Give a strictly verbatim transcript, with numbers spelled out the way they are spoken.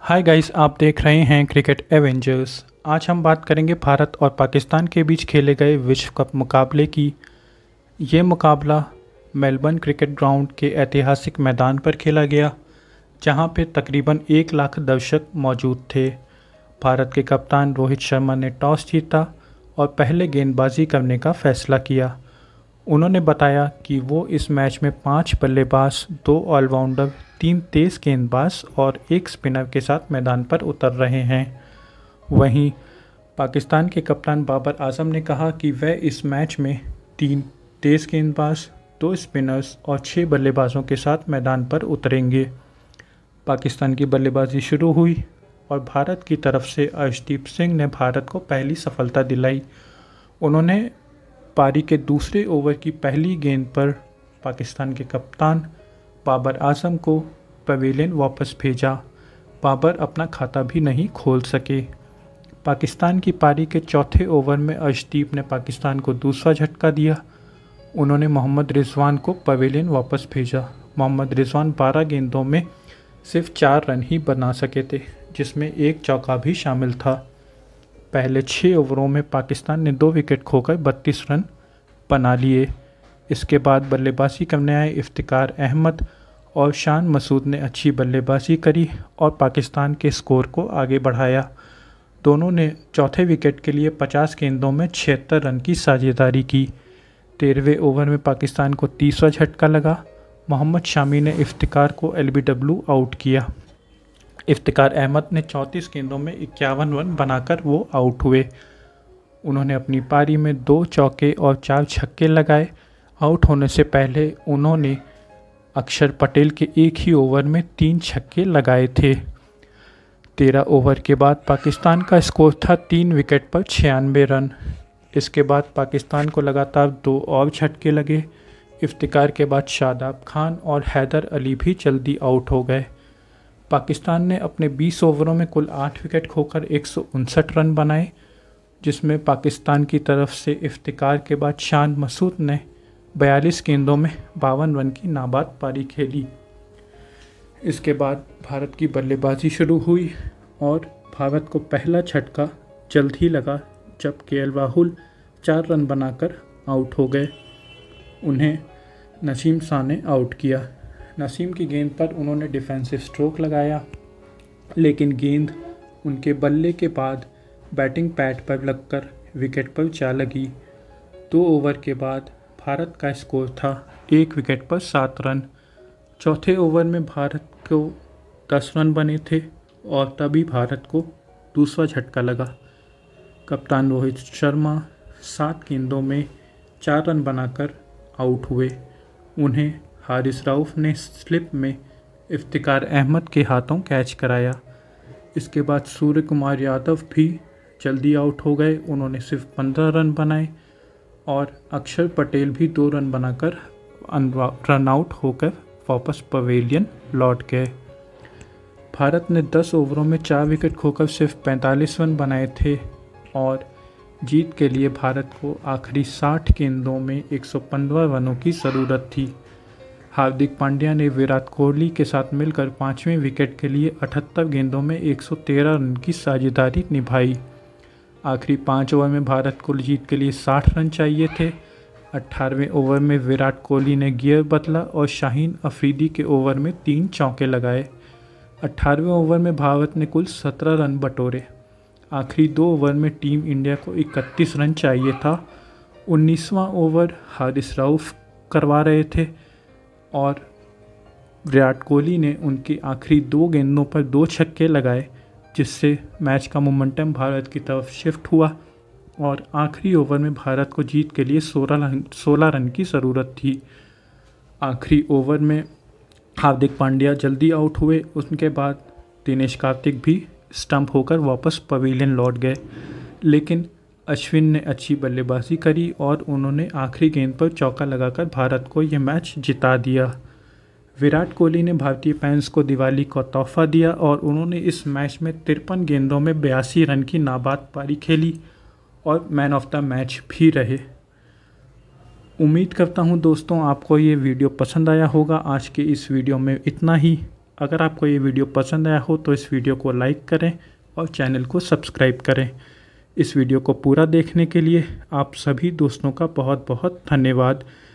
Hi guys, आप देख रहे हैं क्रिकेट एवेंजर्स। आज हम बात करेंगे भारत और पाकिस्तान के बीच खेले गए विश्व कप मुकाबले की। ये मुकाबला मेलबर्न क्रिकेट ग्राउंड के ऐतिहासिक मैदान पर खेला गया, जहां पे तकरीबन एक लाख दर्शक मौजूद थे। भारत के कप्तान रोहित शर्मा ने टॉस जीता और पहले गेंदबाजी करने का फैसला किया। उन्होंने बताया कि वो इस मैच में पाँच बल्लेबाज, दो ऑलराउंडर, तीन तेज़ गेंदबाज और एक स्पिनर के साथ मैदान पर उतर रहे हैं। वहीं पाकिस्तान के कप्तान बाबर आजम ने कहा कि वह इस मैच में तीन तेज़ गेंदबाज, दो स्पिनर्स और छः बल्लेबाजों के साथ मैदान पर उतरेंगे। पाकिस्तान की बल्लेबाजी शुरू हुई और भारत की तरफ से अर्शदीप सिंह ने भारत को पहली सफलता दिलाई। उन्होंने पारी के दूसरे ओवर की पहली गेंद पर पाकिस्तान के कप्तान बाबर आजम को पवेलियन वापस भेजा। बाबर अपना खाता भी नहीं खोल सके। पाकिस्तान की पारी के चौथे ओवर में अर्शदीप ने पाकिस्तान को दूसरा झटका दिया। उन्होंने मोहम्मद रिजवान को पवेलियन वापस भेजा। मोहम्मद रिजवान बारह गेंदों में सिर्फ चार रन ही बना सके थे, जिसमें एक चौका भी शामिल था। पहले छः ओवरों में पाकिस्तान ने दो विकेट खोकर बत्तीस रन बना लिए। इसके बाद बल्लेबाजी करने आए इफ्तिकार अहमद और शान मसूद ने अच्छी बल्लेबाजी करी और पाकिस्तान के स्कोर को आगे बढ़ाया। दोनों ने चौथे विकेट के लिए पचास गेंदों में छिहत्तर रन की साझेदारी की। तेरहवें ओवर में पाकिस्तान को तीसरा झटका लगा। मोहम्मद शामी ने इफ्तिकार को एल बी डब्ल्यू आउट किया। इफ्तिकार अहमद ने चौंतीस गेंदों में इक्यावन रन बनाकर वो आउट हुए। उन्होंने अपनी पारी में दो चौके और चार छक्के लगाए। आउट होने से पहले उन्होंने अक्षर पटेल के एक ही ओवर में तीन छक्के लगाए थे। तेरह ओवर के बाद पाकिस्तान का स्कोर था तीन विकेट पर छियानवे रन। इसके बाद पाकिस्तान को लगातार दो और झटके लगे। इफ्तिकार के बाद शादाब खान और हैदर अली भी जल्दी आउट हो गए। पाकिस्तान ने अपने बीस ओवरों में कुल आठ विकेट खोकर एक सौ उनसठ रन बनाए, जिसमें पाकिस्तान की तरफ से इफ्तिकार के बाद शान मसूद ने बयालीस गेंदों में बावन रन की नाबाद पारी खेली। इसके बाद भारत की बल्लेबाजी शुरू हुई और भारत को पहला झटका जल्द ही लगा, जब के एल राहुल चार रन बनाकर आउट हो गए। उन्हें नसीम शाह ने आउट किया। नसीम की गेंद पर उन्होंने डिफेंसिव स्ट्रोक लगाया, लेकिन गेंद उनके बल्ले के बाद बैटिंग पैड पर लगकर विकेट पर जा लगी। दो ओवर के बाद भारत का स्कोर था एक विकेट पर सात रन। चौथे ओवर में भारत को दस रन बने थे और तभी भारत को दूसरा झटका लगा। कप्तान रोहित शर्मा सात गेंदों में चार रन बनाकर आउट हुए। उन्हें हारिस रऊफ ने स्लिप में इफ्तिकार अहमद के हाथों कैच कराया। इसके बाद सूर्य कुमार यादव भी जल्दी आउट हो गए। उन्होंने सिर्फ पंद्रह रन बनाए और अक्षर पटेल भी दो रन बनाकर रन आउट होकर वापस पवेलियन लौट गए। भारत ने दस ओवरों में चार विकेट खोकर सिर्फ पैंतालीस रन बनाए थे और जीत के लिए भारत को आखिरी साठ गेंदों में एक सौ पंद्रह रनों की ज़रूरत थी। हार्दिक पांड्या ने विराट कोहली के साथ मिलकर पाँचवें विकेट के लिए अठहत्तर गेंदों में एक सौ तेरह रन की साझेदारी निभाई। आखिरी पाँच ओवर में भारत को जीत के लिए साठ रन चाहिए थे। अट्ठारहवें ओवर में विराट कोहली ने गियर बदला और शाहीन अफरीदी के ओवर में तीन चौके लगाए। अट्ठारहवें ओवर में भारत ने कुल सत्रह रन बटोरे। आखिरी दो ओवर में टीम इंडिया को इकतीस रन चाहिए था। उन्नीसवां ओवर हारिस रऊफ करवा रहे थे और विराट कोहली ने उनकी आखिरी दो गेंदों पर दो छक्के लगाए, जिससे मैच का मोमेंटम भारत की तरफ शिफ्ट हुआ और आखिरी ओवर में भारत को जीत के लिए सोलह रन सोलह रन की ज़रूरत थी। आखिरी ओवर में हार्दिक पांड्या जल्दी आउट हुए। उसके बाद दिनेश कार्तिक भी स्टंप होकर वापस पवेलियन लौट गए, लेकिन अश्विन ने अच्छी बल्लेबाजी करी और उन्होंने आखिरी गेंद पर चौका लगाकर भारत को ये मैच जिता दिया। विराट कोहली ने भारतीय फैंस को दिवाली का तोहफा दिया और उन्होंने इस मैच में तिरपन गेंदों में बयासी रन की नाबाद पारी खेली और मैन ऑफ द मैच भी रहे। उम्मीद करता हूँ दोस्तों आपको ये वीडियो पसंद आया होगा। आज के इस वीडियो में इतना ही। अगर आपको ये वीडियो पसंद आया हो तो इस वीडियो को लाइक करें और चैनल को सब्सक्राइब करें। इस वीडियो को पूरा देखने के लिए आप सभी दोस्तों का बहुत बहुत धन्यवाद।